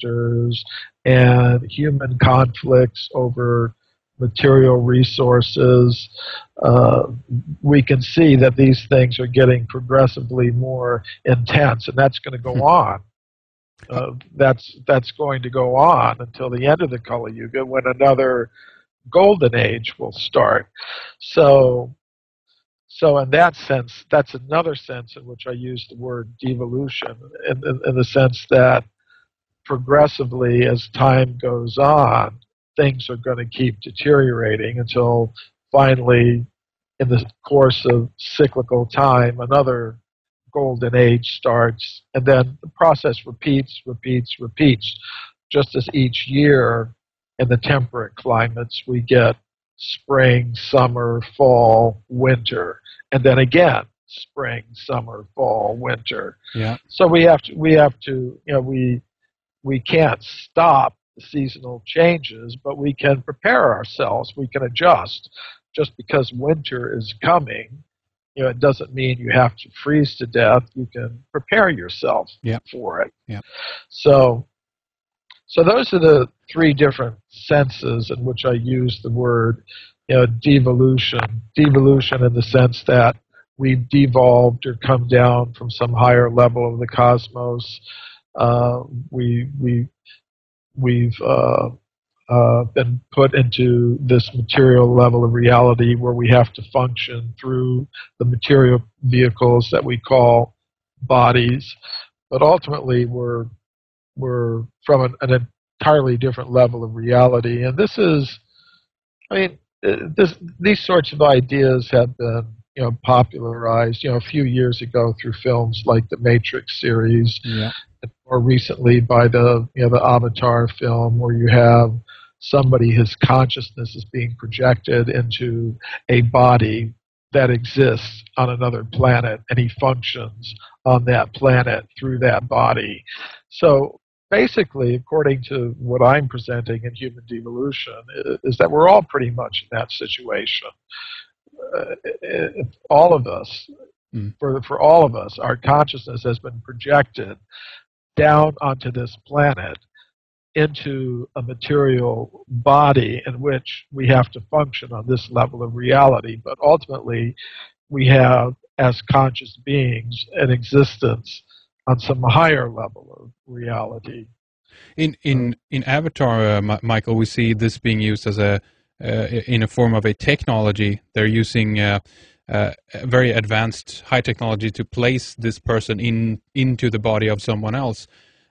disasters and human conflicts over material resources, we can see that these things are getting progressively more intense, and that's going to go on. That's going to go on until the end of the Kali Yuga, when another golden age will start. So in that sense, that's another sense in which I use the word devolution, in the sense that progressively, as time goes on, things are going to keep deteriorating until finally, in the course of cyclical time, another golden age starts, and then the process repeats, just as each year in the temperate climates we get spring, summer, fall, winter, and then again spring, summer, fall, winter. Yeah. So we have to, we can't stop the seasonal changes, but we can prepare ourselves, we can adjust. Just because winter is coming, it doesn't mean you have to freeze to death. You can prepare yourself for it. Yeah. So those are the three different senses in which I use the word, devolution. Devolution in the sense that we've devolved or come down from some higher level of the cosmos. We've been put into this material level of reality where we have to function through the material vehicles that we call bodies, but ultimately we're from an entirely different level of reality. And this is, these sorts of ideas have been popularized a few years ago through films like the Matrix series, or recently by the Avatar film, where you have somebody, his consciousness is being projected into a body that exists on another planet, and he functions on that planet through that body. So basically, according to what I'm presenting in Human Devolution, is that we're all pretty much in that situation. All of us, for all of us, our consciousness has been projected down onto this planet into a material body in which we have to function on this level of reality. But ultimately, we have, as conscious beings, an existence on some higher level of reality. In Avatar, Michael, we see this being used as in a form of a technology. They're using very advanced high technology to place this person into the body of someone else.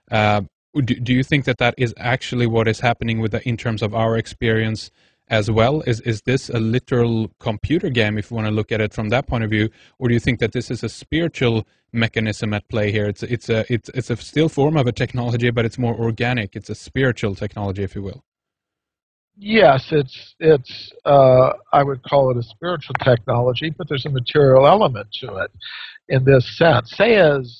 Do you think that is actually what is happening in terms of our experience as well? Is this a literal computer game, if you want to look at it from that point of view, or do you think that this is a spiritual mechanism at play here? It's a still form of a technology, but it's more organic. It's a spiritual technology, if you will. Yes, it's I would call it a spiritual technology, but there's a material element to it in this sense. Say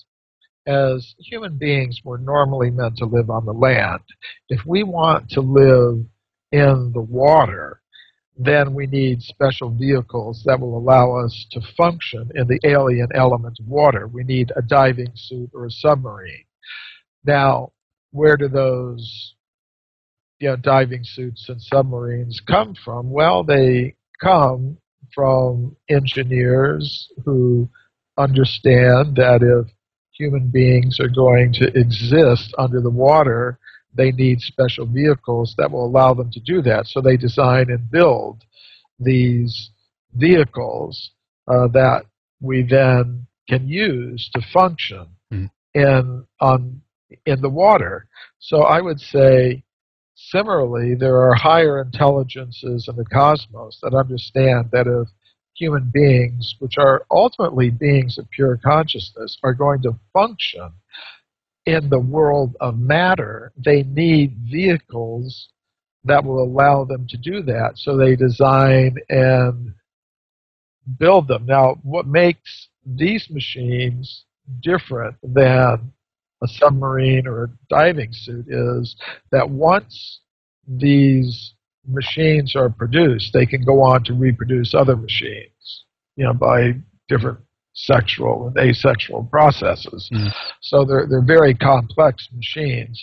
as human beings, we're normally meant to live on the land. If we want to live in the water, then we need special vehicles that will allow us to function in the alien element of water. We need a diving suit or a submarine. Now, where do those diving suits and submarines come from? Well, they come from engineers who understand that if human beings are going to exist under the water, they need special vehicles that will allow them to do that. So they design and build these vehicles that we then can use to function in the water. So I would say, similarly, there are higher intelligences in the cosmos that understand that if human beings, which are ultimately beings of pure consciousness, are going to function in the world of matter, they need vehicles that will allow them to do that. So they design and build them. Now, what makes these machines different than a submarine or a diving suit is that once these machines are produced, they can go on to reproduce other machines, by different sexual and asexual processes. So they're very complex machines.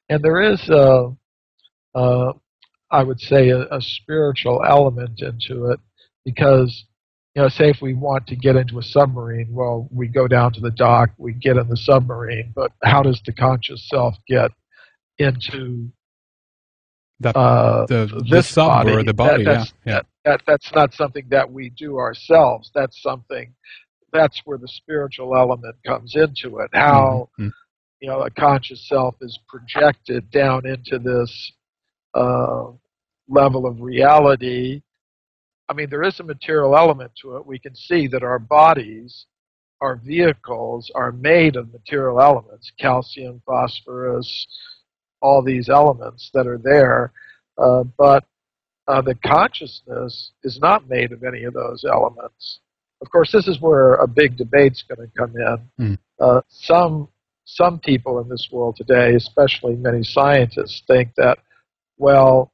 And there is, uh, I would say, a spiritual element into it because, say if we want to get into a submarine, well, we go down to the dock, we get in the submarine, but how does the conscious self get into That the this sub or body? the body, yeah, yeah. That's not something that we do ourselves. That's where the spiritual element comes into it. How Mm-hmm. a conscious self is projected down into this uh, level of reality. I mean, there is a material element to it. We can see that our bodies, our vehicles, are made of material elements: calcium, phosphorus, all these elements that are there. But the consciousness is not made of any of those elements. Of course, this is where a big debate's going to come in. Mm. Some people in this world today, especially many scientists, think that, well,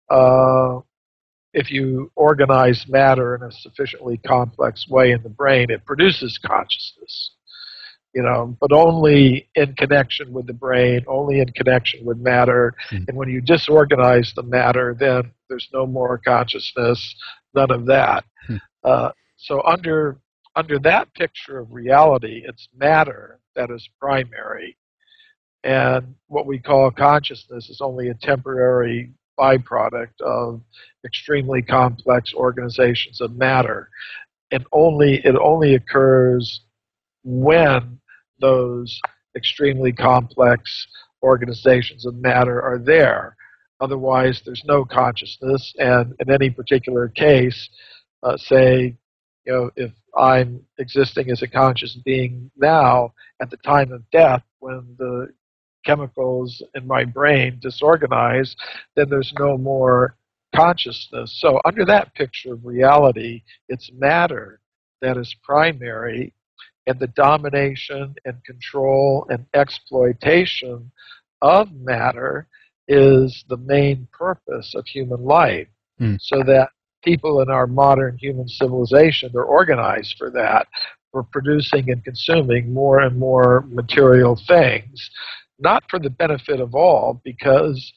if you organize matter in a sufficiently complex way in the brain, it produces consciousness. But only in connection with the brain, only in connection with matter. Mm. And when you disorganize the matter, then there's no more consciousness, none of that. Mm. So under that picture of reality, it's matter that is primary. And what we call consciousness is only a temporary byproduct of extremely complex organizations of matter. And it only occurs when those extremely complex organizations of matter are there. Otherwise, there's no consciousness. And in any particular case, say, if I'm existing as a conscious being now, at the time of death, when the chemicals in my brain disorganize, then there's no more consciousness. So under that picture of reality, it's matter that is primary, and the domination and control and exploitation of matter is the main purpose of human life. Mm. So that people in our modern human civilization are organized for that, for producing and consuming more and more material things, not for the benefit of all, because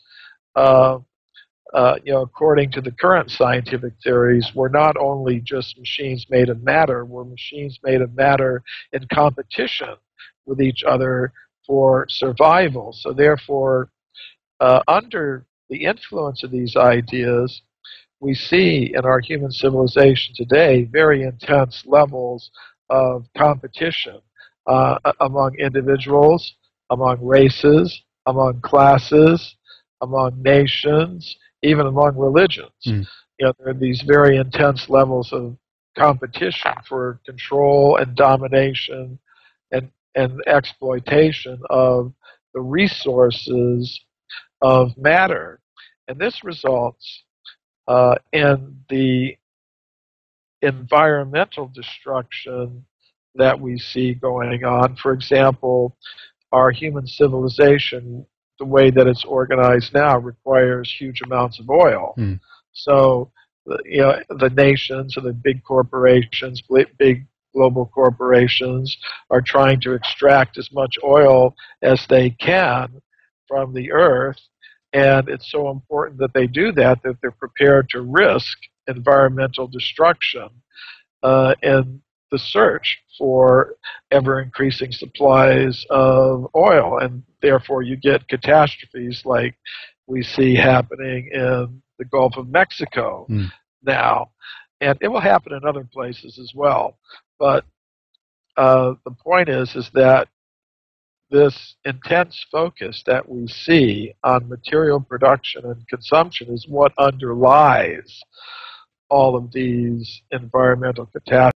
according to the current scientific theories, we're not only just machines made of matter, we're machines made of matter in competition with each other for survival. So therefore, under the influence of these ideas, we see in our human civilization today very intense levels of competition among individuals, among races, among classes, among nations, even among religions. Mm. There are these very intense levels of competition for control and domination and exploitation of the resources of matter. And this results in the environmental destruction that we see going on. For example, our human civilization, the way that it's organized now, requires huge amounts of oil. Mm. So, the nations and the big corporations, big global corporations, are trying to extract as much oil as they can from the earth. And it's so important that they do that they're prepared to risk environmental destruction in the search for ever-increasing supplies of oil. And therefore, you get catastrophes like we see happening in the Gulf of Mexico now. And it will happen in other places as well. But the point is that this intense focus that we see on material production and consumption is what underlies all of these environmental catastrophes.